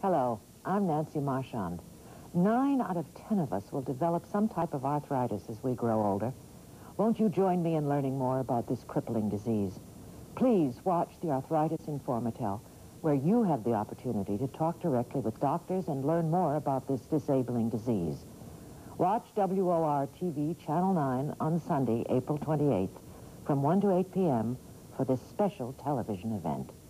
Hello, I'm Nancy Marchand. 9 out of 10 of us will develop some type of arthritis as we grow older. Won't you join me in learning more about this crippling disease? Please watch the Arthritis Informatel, where you have the opportunity to talk directly with doctors and learn more about this disabling disease. Watch WOR TV Channel 9 on Sunday, April 28th, from 1 to 8 p.m. for this special television event.